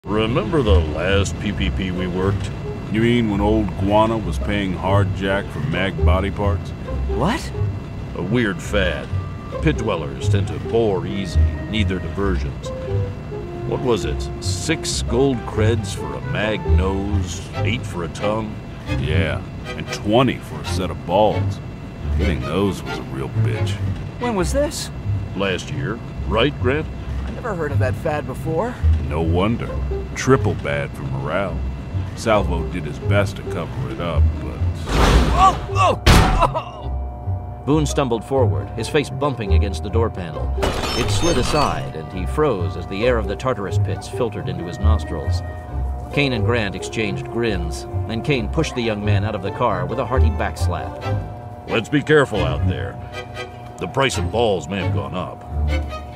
Remember the last PPP we worked? You mean when old Guana was paying hard jack for mag body parts? What? A weird fad. Pit dwellers tend to bore easy, need their diversions. What was it? 6 gold creds for a mag nose, 8 for a tongue? Yeah, and 20 for a set of balls. Getting those was a real bitch. When was this? Last year. Right, Grant? I never heard of that fad before. No wonder. Triple bad for morale. Salvo did his best to cover it up, but... Boone stumbled forward, his face bumping against the door panel. It slid aside, and he froze as the air of the Tartarus pits filtered into his nostrils. Kane and Grant exchanged grins, then Kane pushed the young man out of the car with a hearty backslap. Let's be careful out there. The price of balls may have gone up.